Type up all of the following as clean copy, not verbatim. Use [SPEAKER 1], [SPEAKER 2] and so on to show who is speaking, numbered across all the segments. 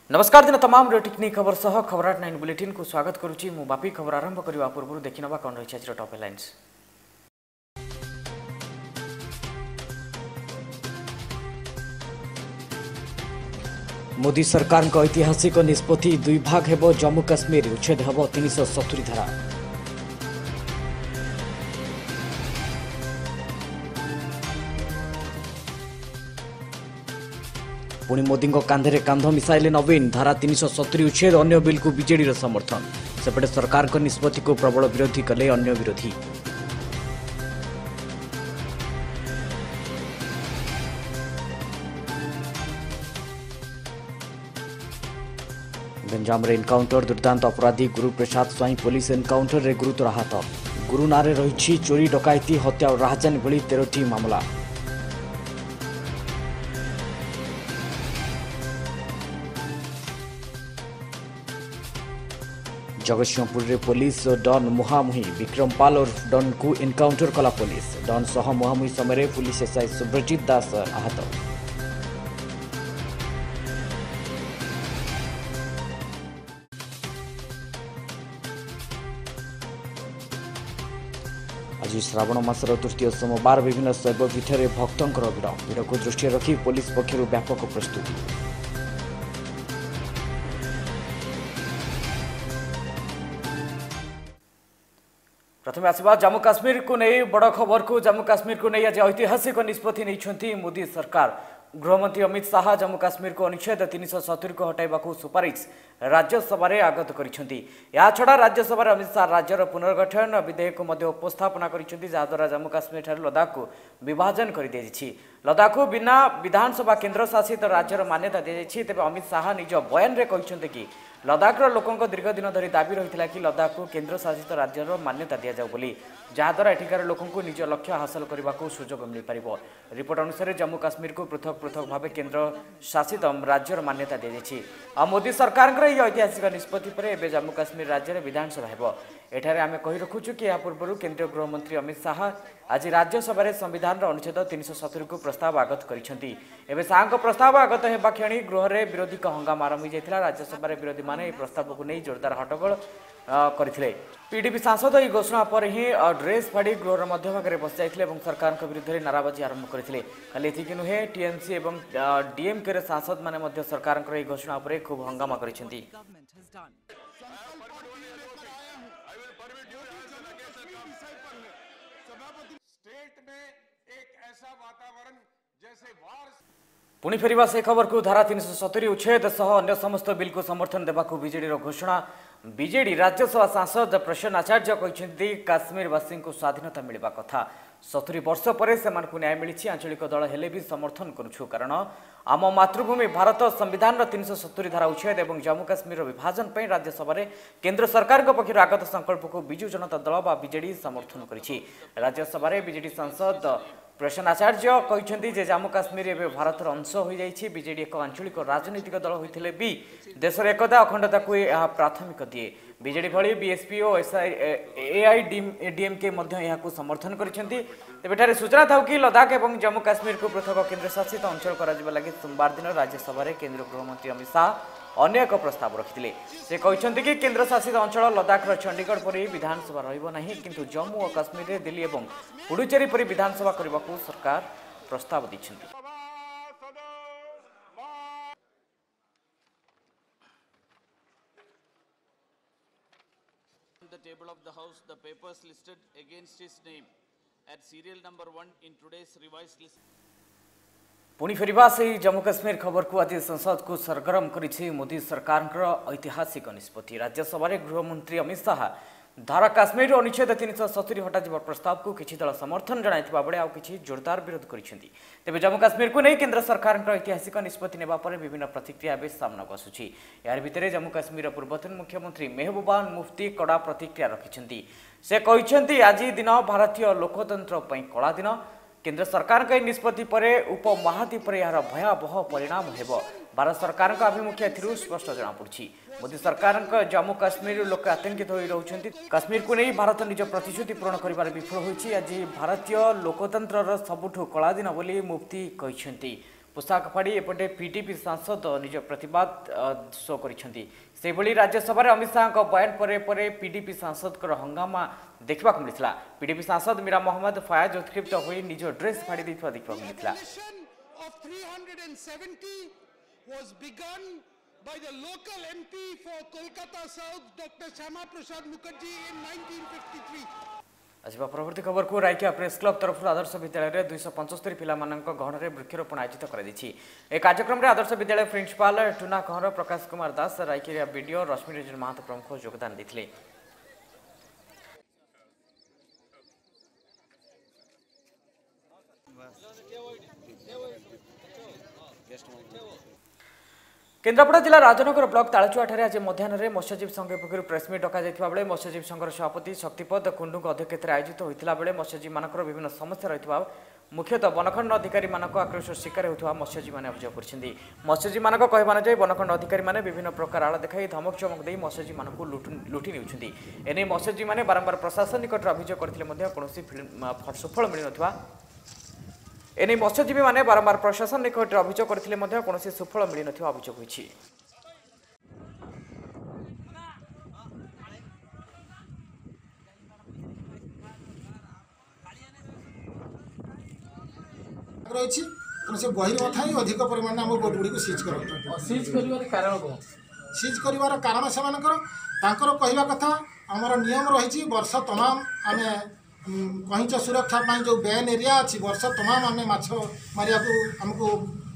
[SPEAKER 1] नमस्कार दिन तमाम टेक्निक खबर सह खबर 9 बुलेटिन को स्वागत करुच्ची मु बापी खबर आरंभ करने पूर्व देखा कौन रही आज टॉप हेडलाइंस। मोदी सरकार का ऐतिहासिक निष्पत्ति दुई भाग हेबो जम्मू काश्मीर उच्छेद हेबो 370 धारा। पुणी मोदी कांधे कांध मिसाइले नवीन धारा 370 उच्छेद अन्य बिल को बीजेडी समर्थन सेपटे सरकार को निष्पत्ति को प्रबल विरोधी कले अन्य विरोधी। गंजाम रे एनकाउंटर दुर्दांत अपराधी गुरु प्रसाद स्वाई पुलिस एनकाउंटर रे गुरुतर आहत। गुरु नारे रही चोरी डकायती हत्या और राहजानी भली 13टी मामला। जगतसिंहपुर रे पुलिस और डॉन मुहामुही विक्रमपाल और डॉन को एनकाउंटर कला पुलिस। डॉन सह मुहामुही समय पुलिस एसआई सुब्रजीत दास आहत। आज श्रावण मासर तृतीय सोमवार विभिन्न शैवपीठ में भक्तों भिड़ को दृष्टि रखी पुलिस पक्षर व्यापक प्रस्तुति। प्रथम आसवा जम्मू काश्मीर को नहीं बड़ खबर को। जम्मू काश्मीर को नहीं आज ऐतिहासिक निष्पत्ति नहीं मोदी सरकार। गृहमंत्री अमित शाह जम्मू काश्मीर को अनुच्छेद 370 को हटाइबा सुपारिश राज्यसभा आगत करा। राज्यसभा अमित शाह राज्यर पुनर्गठन विधेयक उपस्थापना करा जम्मू काश्मीर लद्दाख को विभाजन कर दी जाइए। लद्दाख को बिना विधानसभा केन्द्र शासित राज्यर मान्यता दी जाइए। तेज अमित शाह निज बयान में कहते कि लद्दाखर लोकों दीर्घ दिन धरी दाबी रही कि लद्दाख को केन्द्र शासित राज्यर मान्यता दि जाऊ बोली, जहाद्वारा एठिकार लोकों निज लक्ष्य हासिल करने को सुजोग मिल पार। रिपोर्ट अनुसार जम्मू काश्मीर को पृथक पृथक भाव केन्द्र शासित राज्यर मान्यता दी जाइए। मोदी सरकार ऐतिहासिक निष्पत्ति पर एवं जम्मू काश्मीर राज्य विधानसभा हेब। एठारे आमे कहि रखुछु कि या पूर्व केंद्रीय गृहमंत्री अमित शाह आज राज्यसभा संविधान अनुच्छेद 370 को प्रस्ताव आगत करिसेंती। एबे शाह प्रस्ताव आगत हेबा क्षणी गृह में विरोधी का हंगामा आरंभ हो जाइथिला। राज्यसभा विरोधी माने प्रस्ताव को नहीं जोरदार हट्टगोल करथिले। पीडीपी सांसद यह घोषणा पर ही ड्रेस फाड़ी गृहर मध्यभाग में बस जाइथिले एवं सरकार विरुद्ध में नाराबाजी आरंभ करथिले। खाली एतिक नुहे टीएमसी एवं डीएमके सांसद माने सरकार घोषणा पर खूब हंगामा करिसेंती। पुणी फेरिबा से खबर को धारा 370 उच्छेद सह अन्य समस्त बिल को समर्थन देवा बीजेडी घोषणा। बीजेडी राज्यसभा सांसद प्रसन्न आचार्य कहते काश्मीरवासी को स्वाधीनता मिलवा कथा। 70 वर्ष पर से न्याय मिली। आंचलिक दल हेले भी समर्थन करुछु कारण आम मातृभूमि भारत संविधान 370 धारा उच्छेद और जम्मू काश्मीर विभाजन पर राज्यसभा केंद्र सरकार पक्षर आगत संकल्प को विजु जनता दल बा बीजेडी समर्थन करिछि। राज्यसभा बीजेडी सांसद प्रसन्न आचार्य कहते जम्मू काश्मीर एवं भारतर अंश हो जाइए। बीजेडी एक आंचलिक राजनीतिक दल होते भी देशर एकता अखंडता को यह प्राथमिक दिए। बीजेडी भली बीएसपी और एआईडीएमके समर्थन करते। तेरे सूचना था कि लद्दाख और जम्मू काश्मीर को पृथक केन्द्र शासित अंचल कर लगे सोमवार दिन राज्यसभा केंद्रीय गृहमंत्री अमित शाह अन्य एक प्रस्ताव रखिते। से कहते कि केन्द्र शासित अंचल लद्दाखर चंडीगढ़ पर विधानसभा रही किंतु जम्मू और काश्मीर दिल्ली और पुडुचेरी पर विधानसभा करने को सरकार प्रस्ताव दी।
[SPEAKER 2] The table of the House, the papers listed against his name at serial number 1 in today's revised list.
[SPEAKER 1] पुणी फेरिबा से जम्मू काश्मीर खबर को आज संसद को सरगरम करिछि मोदी सरकार ऐतिहासिक निष्पत्ति। राज्यसभा गृहमंत्री अमित शाह धारा काश्मीर अनुच्छेद 370 हटाଯିବା प्रस्ताव को किछि दल समर्थन जणाइथिबा बेले आ किछि जोरदार विरोध करिसेंती। तेबे जम्मू काश्मीर को नहीं केंद्र सरकार ऐतिहासिक निष्पत्ति नेबा पर विभिन्न प्रतिक्रिया एबे सामना आसुछि। यार भितरे जम्मू काश्मीर पूर्वतन मुख्यमंत्री महबूबा मुफ्ती कड़ा प्रतिक्रिया रखिसेंती। से कहते आज दिन भारतीय लोकतंत्र कला दिन। केंद्र सरकार के निष्पत्ति पर उपमहाद्वीप यार भयावह परिणाम हेब। भारत सरकार आभिमुख्य स्पष्ट जनापड़ी। मोदी सरकार जम्मू काश्मीर लोक आतंकित हो रही। काश्मीर को नहीं भारत निज प्रतिश्रुति पूरण कर विफल होती। आज भारतीय लोकतंत्र सबुठ कला दिन बोली मुफ्ती कहते। पोशाक फाड़ी एपटे पीडीपी सांसद निज प्रतिवाद शो कर राज्यसभा अमित शाह बयान पर पीडीपी सांसद हंगामा देखा मिलता। पीडीपी सांसद मीरा मोहम्मद फयाज उत्क्षिप्त हो निज ड्रेस फाड़ी देखा मिलता।
[SPEAKER 3] by the local MP for Kolkata South, Dr. Shama Prasad Mukherjee in 1953.
[SPEAKER 1] आज परवर्ती खबर को रायकिया प्रेस क्लब तरफ आदर्श विद्यालय में 275 पिला गहन में वृक्षरोपण आयोजित कर कार्यक्रम में आदर्श विद्यालय प्रिंसिपाल टूना कहर, प्रकाश कुमार दास, रायकिया बीडीओ रश्मि रंजन महातो प्रमुख योगदान देते। केन्द्रापड़ा जिला राजनगर ब्लॉक तालचुआठारे आज मध्याह्न मत्स्यजीवी संघ पक्षर प्रेसमिट डक बेले मत्स्यजीवी संघर सभापति शक्तिपद कुंडू अध्यक्षतार आयोजित होता बेले मत्स्यजीवी मानकर विभिन्न समस्या रही मुख्यतः बनखंड अधिकारी आक्रोश शिकार होता मत्स्यजीवी मैंने अभियोग कर मत्स्यजीवी मान कहना बनखंड अधिकारी मैंने विभिन्न प्रकार आड़ देखा धमक चमक दे मत्स्यजीवी मानक लुटि नेउछन्ति। एने मत्स्यजीवी मैंने बारंबार प्रशासन निकट अभियोग करथिले कौन सुफल मिल न एने मत्स्यजीवी मैंने बारंबार प्रशासन निकट अभियोग करथिले कौन सुफल मिल न अभियोग होइछि।
[SPEAKER 4] रही से गहिर कथा ही अधिक परिमाण आम बोट गुड़ी सीज सीज कर कारण से कहवा कथा आमर नियम रही वर्ष तमाम आम कहीच सुरक्षा जो बैन एरिया अच्छी वर्ष तमाम आम माछ मारिया आमको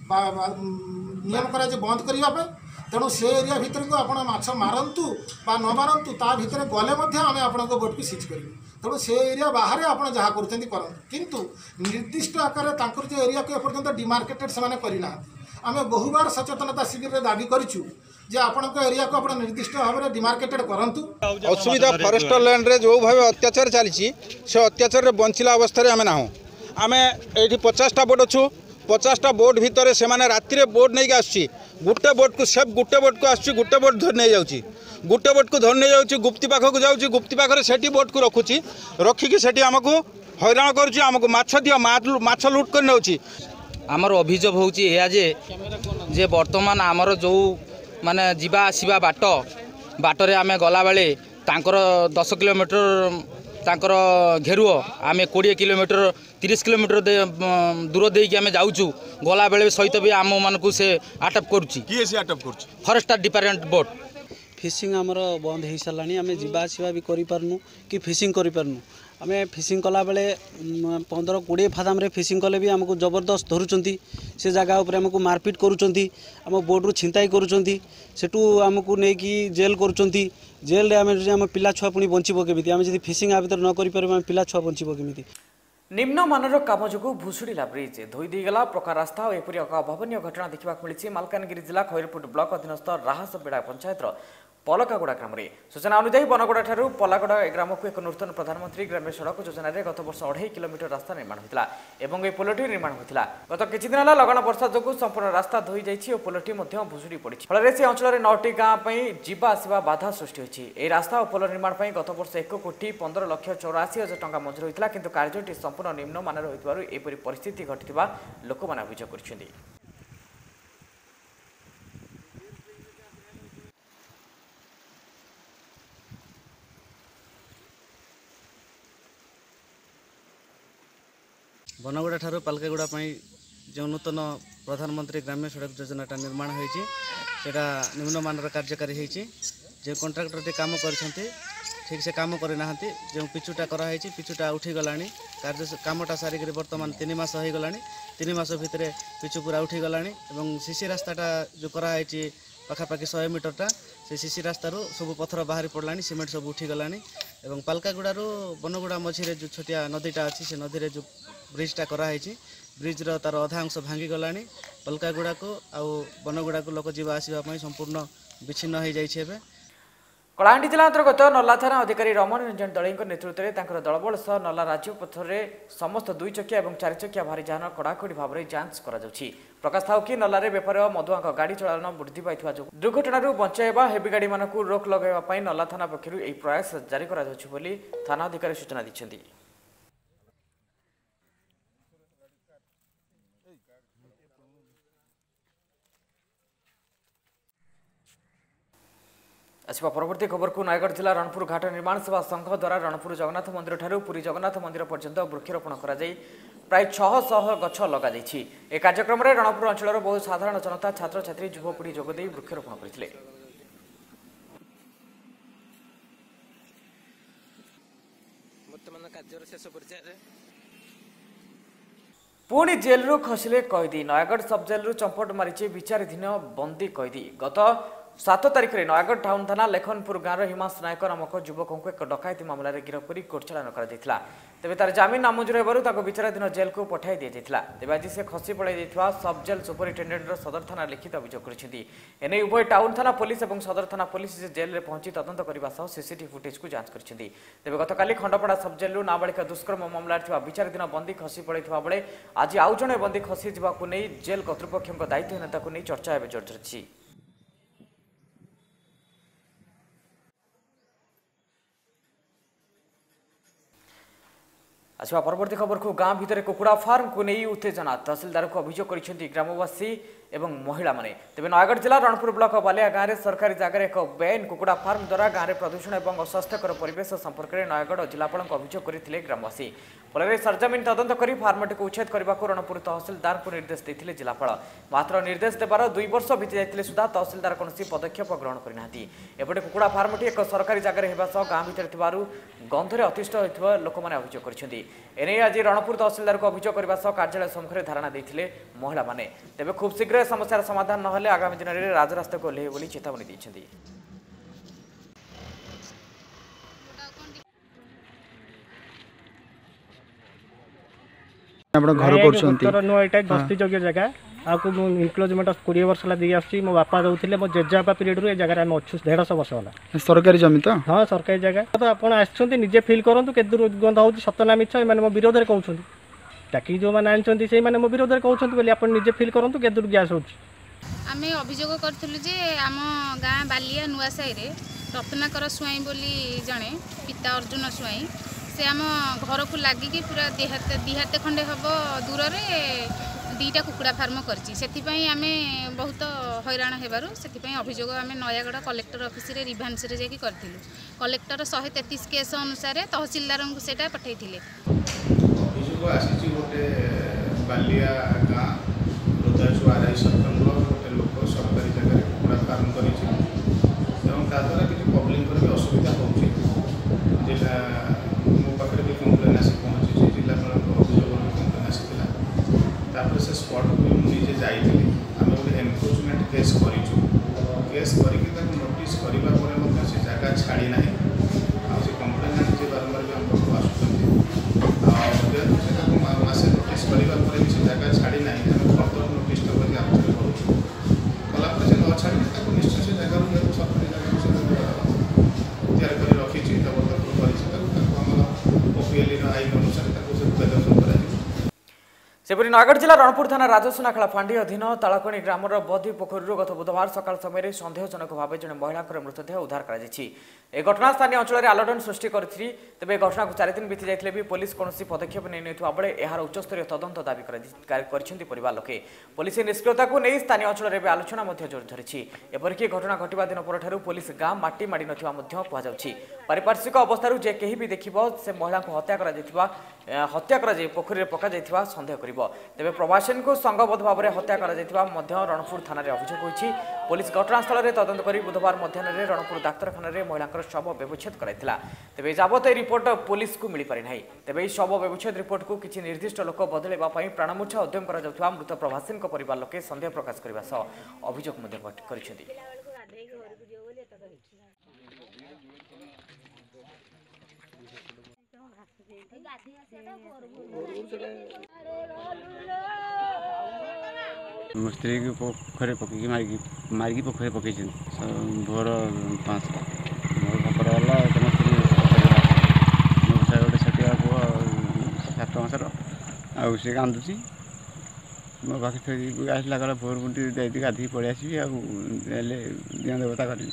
[SPEAKER 4] नियम करा बंद करने तेणु से एरिया भितर को आप माछ मारतु न मारतु ता भितर गले आम आपण बोट को सीज करूँ तेणु से एरिया बाहर आप जहाँ करूँ किंतु निर्दिष्ट आकार जो एरिया को एपर्तंत डिमार्केटेड से करना आम बहुबार सचेतनता शिविर में दाबी करूँ जे आपण एरिया को आप निर्दिष्ट भाव में डिमार्केटेड करूँ।
[SPEAKER 5] असुविधा फरेस्टर लैंड रे जो भाव अत्याचार चली से अत्याचार बंचला अवस्था आम ना आम ये 50टा बोट अच्छु 50टा बोट भितर से राति बोट नहीं आसुच्ची गोटे बोट को सेफ गोटे बोट को आसुच्ची गोटे बोट धर नहीं जाऊँगी गोटे बोट को धर नहीं जाऊँगी गुप्ती पाखक जाऊँगी गुप्ती पाखे से बोट को रखुची रखिकी से आमको हैरान करुँच माछ दियो माछ लुट कर नौची।
[SPEAKER 6] आमर अभियोग होउची एया जे वर्तमान आमर जो माने जीवा आसीबा बाटरे आमे गला बेले तांकर 10 किलोमीटर तांकर घेरुओ आमे 20 किलोमीटर 30 किलोमीटर दूर देकी आमे जाउचु गला बेले सहित भी आम मानकु से अटैक करूची
[SPEAKER 5] किए से अटैक करूची
[SPEAKER 6] फॉरेस्ट डिपार्टमेंट बोट
[SPEAKER 7] फिशिंग आमर बंद हो सारानी आम जीवा आसवा भी करूँ कि फिशिंग करूँ आम फिशिंग कला बेले 15-20 फादाम रे फिशिंग कले भी आमको जबरदस्त धरुंच से जगह उपर आमको मारपिट करुँच आम बोर्ड छिंताई करूँ आमको नहीं जेल करुँच जेल आम पिला छुआ पुणी बंचब केमी आम जब फिशिंग आ भर न कर पिला छुआ बंचब केमी।
[SPEAKER 1] निम्न मानर काम जो भुशुड़ा ब्रिज धोई देगला प्रकार रास्ता और एपरी एक अभावन घटना देखा मिली मालकानगिरी जिला खैरपुट ब्लॉक अधीनस्थ राहसबेड़ा पंचायत पलकागुड़ा ग्राम में सूचना अनुसार बनगुड़ा ठारू पलागुड़ा ग्राम को एक नूतन प्रधानमंत्री ग्राम्य सड़क योजना गत वर्ष 2.5 किलोमीटर रास्ता निर्माण होता और यह पोलटी निर्माण होता गत किछि दिन लगन वर्षा जो संपूर्ण रास्ता धोई जाइए और पोलटी भुशुड़ी पड़ी फल से अंचल 9टी गाँव जीवा आसवा बाधा सृष्टि होती है। रास्ता और पोल निर्माण गत वर्ष 1,15,84,000 टंका मंजूर होता किंतु कार्यटी संपूर्ण निम्न मानर होइतिबारु एपरि परिस्थिति घटिथिबा लोकମାନେ अभियोग କରିଛନ୍ତି।
[SPEAKER 8] बनगुड़ा ठारू पालकागुड़ा जो नूतन प्रधानमंत्री ग्राम्य सड़क योजनाटा निर्माण होती निम्न मानर कार्यकारी होती जो कंट्राक्टर काम कर ठीक से काम करना जो पिचुटा कराई पिचुटा उठी गलानी कार्य कामटा सारिक बर्तमान 3 मास हो गला 3 मास भितर पिचु पूरा उठी गलानी सीसी रास्ताटा जो कराई पाखापाखि 100 मीटरटा से सीसी रास्तार सब पथर बाहरी पड़लानी सीमेंट सब उठी गलानी पालकागुड़ारू बनगुड़ा मझीरे जो छोटिया नदीटा अच्छी से नदी जो ब्रिजटा कराई ब्रिज्र तार अधा अंश भांगी गलानी पलकागुड़ा को आउ बनगुड़ा को लोक जीवा आसवाई संपूर्ण विच्छिन्न हो जाए।
[SPEAKER 1] कलाहांडी जिला अंतर्गत नल्ला थाना अधिकारी रमण रंजन दलई नेतृत्व में दलबल सह नल्ला राज्यपथ में समस्त 2 चकिया और 4 चकिया भारी जान कड़ाकड़ी भाव में जांच कर प्रकाश था कि नल्लारे बेपार मधुआ गाड़ी चलान वृद्धि पाई दुर्घटना बचाइबा हेवी गाड़ी मानक रोक लगाइबा नल्ला थाना पक्षर यह प्रयास जारी कर थाना अधिकारी सूचना दी। आसवा परवर्ती खबर को नयगढ़ जिला रणपुर घाट निर्माण सेवा संघ द्वारा रणपुर जगन्नाथ मंदिर ठारू पुरी जगन्नाथ मंदिर पर्यंत वृक्षरोपण कर प्राय 600 गछ लग ए कार्यक्रम में रणपुर अंचल बहु साधारण जनता छात्र छात्री युवपीढ़ी जोगदे वृक्षरोपण करते। पुणी जेलू खसिले कैदी नयगढ़ सब जेलू चंपट मारी विचाराधीन बंदी कैदी गत 7 तारिख में नयगढ़ टाउन थाना लेखनपुर गाँव हिमांश नायक नामक युवक को एक डकायती मामला में गिरफ्त कर कोर्ट चालान कर तेज तार जमीन नामंजूर होगा विचाराधीन जेल को पठाई दी जाता। तेज आज से खसी पड़ाई सब जेल सुपरिटेडेट सदर थाना लिखित अभियोग कर उभय टाउन थाना पुलिस और सदर थाना पुलिस जेल में पहुंची तदंत करने सीसीटीवी फुटेज को जांच कर तेज गतकाली खंडपड़ा सब जेलू नाबालिका दुष्कर्म मामला विचाराधीन बंदी खसी पड़े बेले आज आउ जड़े बंदी खसी जावाक नहीं जेल कर्तृपक्ष दायित्वहीनता को नहीं चर्चा एवं जोर धरी। आसवा परवर्ती खबर को गांव भितर कुकुड़ा फार्म को नहीं उत्तेजना तहसिलदार को अभियोग कर ग्रामवासी एवं महिला माने। तेज नयगढ़ जिला रणपुर ब्लॉक बालिया गाँव में सरकारी जगह एक बेआईन कुकुड़ा फार्म द्वारा गाँव में प्रदूषण और अस्वास्थ्यकर परिवेश संपर्क में नयगढ़ जिलापाल अभियोग करते ग्रामवासी फल सरजमीन तदंत कर फार्मटी को उच्छेद करने को रणपुर तहसिलदार को निर्देश देते जिलापाल मात्र निर्देश देवार 2 वर्ष बीती जाते सुधा तहसिलदार कौन पदक्षेप ग्रहण करना। एपटे कुकुड़ा फार्मटी एक सरकारी जगह होगा गाँ भर गंधरे अतिष्ठ होता लोक मैंने अभियोग कर आज रणपुर तहसिलदार को अभियोग करने कार्यालय सम्मुखें धारणा देते महिला माने। तेज खूब शीघ्र समस्यार समाधान नहेले आगामी दिन में राजरास्ता को ओह्लैबे बोली चेतावनी देते।
[SPEAKER 9] बस्ती योग्य जगह आपको इनक्लोजमेंट 20 वर्ष दी आसी मो बापा दौले मो जेजेबापा पीरियड रू जगह आम अच्छु 150 वर्ष है
[SPEAKER 10] सरकारी जमीन तो
[SPEAKER 9] हाँ सरकारी जगह तो आपड़ आजे फिल करूँ के दुर्गंध हो सतना मिछ मो विरोध में कहते टाकि जो मैंने आनी से मो विरोध में कहते बोली आप निजे फिल करूँ के दूर गैस हो।
[SPEAKER 11] आम अभियोग करूँ जे आम गाँ बालिया नुआ साई रत्नाकर स्वाई बोली जड़े पिता अर्जुन स्वाई से आम घर को लगिकी पूरा दिहाते खंडे हम दूर में 2टा कुकुड़ा फार्म करती आम बहुत हैरान होबारू से अभियोग आम नयागढ़ कलेक्टर ऑफिस रे रिभांस रे जाकि करथिलु कलेक्टर 133 केस अनुसार तहसीलदार को सेटा पठाइथिले।
[SPEAKER 12] अभियोग आसीची गोटे बालिया गाँ रुद्राचु आरआई सर्कल गोटे लोक सरकारी जगह कुकुड़ा फार्म करिछि एवं ता द्वारा किछि पब्लिक को असुविधा होउछि जिला मो पाखरे भी कंप्लेन आसी पहुंची जिलापाल अभियोग कंप्लेन आसीला तापर से स्पॉट को निजे जाइए आम गोटे एनक्रोचमेंट केस करके नोटिस करने पर से जगह छाड़ी ना से कंप्लेन जे बारंबार भी हम पाखु आसुँच मसे नोटिस करने से जगह छाड़ी ना फर्दर नोटिस कला से न छाड़ी निश्चय से जगह सरकारी जगह तैयार कर रखी जबरदस्त ओपीएल आईन अनुसार बेदखल कर।
[SPEAKER 1] सेपरी नयगढ़ जिला रणपुर थाना राजसुनाखेला फांडी अधीन तालकणी ग्रामर बधी पोखरी गत बुधवार सकाल समय सन्देहजनक भाव जड़े महिला मृतदेह उद्धार कर घटना स्थानीय अंचल में आलोड़न सृष्टि करी तेज घटना को 4 दिन बीती जाते भी पुलिस कौन पदक्षेप नहीं बेले यार उच्चस्तरीय तदंत दाबी कर लोके पुलिस निष्क्रियता को नहीं स्थानीय अंचल में आलोचना जोर धरी एपरिक घटना घटवा दिन पर पुलिस गाँ माटी माड़ी नहुई पारिपार्श्विक अवस्था जे कहीं भी देख से महिला को हत्या कर पोखरी में पक सन्देह कर तेज प्रवासी को संघबद्ध भाव में हत्या रणपुर थाना अभियोग होती पुलिस घटनास्थल में तदंत कर बुधवार मध्याह्न रणपुर डाक्तखाना महिला शव व्यवच्छेद कराइथिला। तेज जाबत रिपोर्ट पुलिस को मिल पारि नाही तेज शव व्यवच्छेद रिपोर्ट को किसी निर्दिष्ट लोक बदलैवा प्राणमूर्छा उद्यम करा मृत प्रवासी परिवार लोके संदेह प्रकाश करने सह अभियोग कर।
[SPEAKER 13] स्त्री को पोखर पकई मारिकी पोखर पकई भोर 5 मोर खबर है गोटे छटिया पुआ 7 मासर आउ सी कांदुची मो पाखे फेर आसला कला भोर बुटी जाइए गाधी पलि आसबि आले दिया देवता करी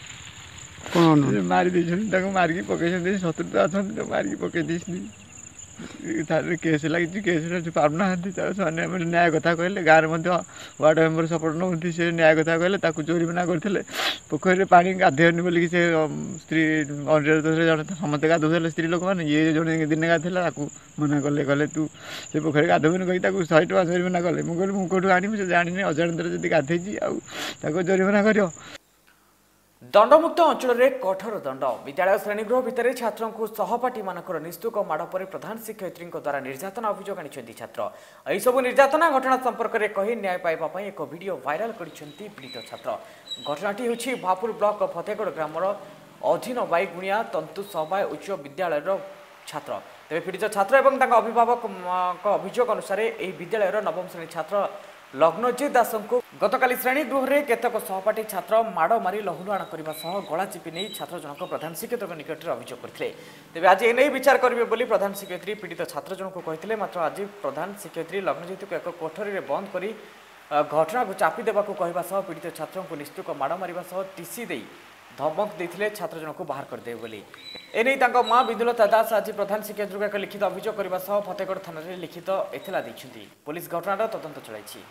[SPEAKER 13] कौन मारी मारिकी पकई शत्रु अच्छा मारिकी पकई केस लगी केस पाना न्याय कथा कहले गाँव में वार्ड मेम्बर सपोर्ट नौकरी से न्याय कथा कहले जोरीमाना करते पोखरी पा गाधेनि बोलिक से स्त्री अनुरोध जन समस्त गाधुले स्त्री लोक मैंने ये जड़े दिन गाधेला मना कले कहले तू से पोखरी गाधबुनि कही 100 टका जोरीमाना कले मुझे मुझे आनी से जानी अजाणत जब गाधेची जोरीमाना कर
[SPEAKER 1] दंडमुक्त अंचल में कठोर दंड विद्यालय श्रेणीगृह भितर छात्रों को सहपाठी मानकर निस्तुक माड़ पर प्रधान शिक्षयित्री द्वारा निर्यातना अभियोग आनी छात्र यह निर्यातना घटना संपर्क में कही न्याय पाइबा एक वीडियो वायरल करछंती पीड़ित छात्र घटनाटी होछि भापुर ब्लॉक फतेगढ़ ग्रामर अधीन बाईगुणिया तंतु सबाय उच्च विद्यालय छात्र तेज पीड़ित छात्र और अभिभावक अभियोग अनुसार यह विद्यालय नवम श्रेणी छात्र लग्नजित दास को गतकाली श्रेणीगृह में केतक सहपाठी छात्र माड़ मारी लहुलुहाण करने गला चिपि नहीं छात्र जनक प्रधान शिक्षक निकट में अभियोग करते तेज आज एने विचार करेंगे बोली प्रधान शिक्षयित्री पीड़ित छात्र जनक कहते मात्र आज प्रधान शिक्षयित्री लग्नजित को एक कोठरी में बंद कर घटना को चापी देवा कहवा पीड़ित छात्रों को निस्तुक माड़ मार टीसी दे धमक देते छात्र जनक बाहर करदे बोली एने मां बिंदुलता दास आज प्रधान शिक्षयित्री को एक लिखित अभियोग करने फतेगढ़ थाना में लिखित एतला देते पुलिस घटनार तदंत चलाई।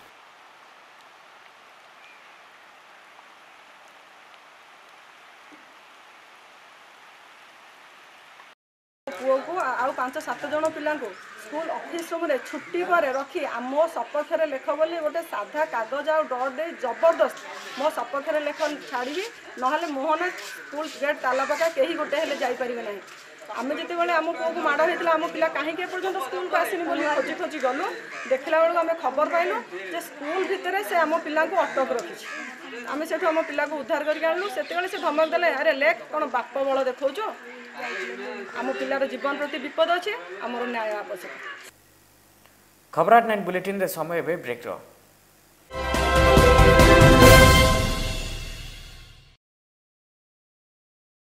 [SPEAKER 10] पुओ को आउ 5-7 जन पिला स्कूल ऑफिस रूम रे छुट्टी पर रखी आम सपक्ष में लेख बोली गोटे साधा कागज आ डर दे जबरदस्त मो सपक्ष में लेख छाड़ी ना मोहन स्कूल गेट ताला पका कहीं गोटे हेले जापर ना आम जिते आम पुओ को माड़ होता आम पिला कहीं पर्यटन स्कूल को आसनी बोली खोजी खोजी गलु देखला बेलू आम खबर पाइलु जे स्कूल भितर से आम पिला को अटक रखी आम से आम पिला को उद्धार करके आणलु से धमक देले अरे लेख कौन बाप बल देखौछ आम पिलार जीवन प्रति विपद अच्छे आमर न्याय आवश्यक।
[SPEAKER 1] खबरा 9 बुलेटिन रे समय ब्रेक।